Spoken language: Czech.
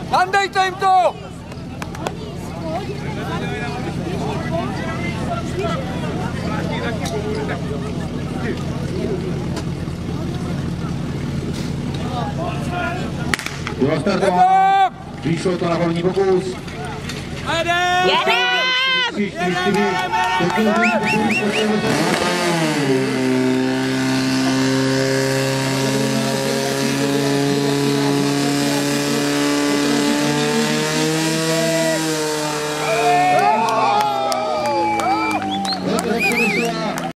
Handejte jim to! Bylo startováno, vyšlo to na hlavní pokus. Jedem!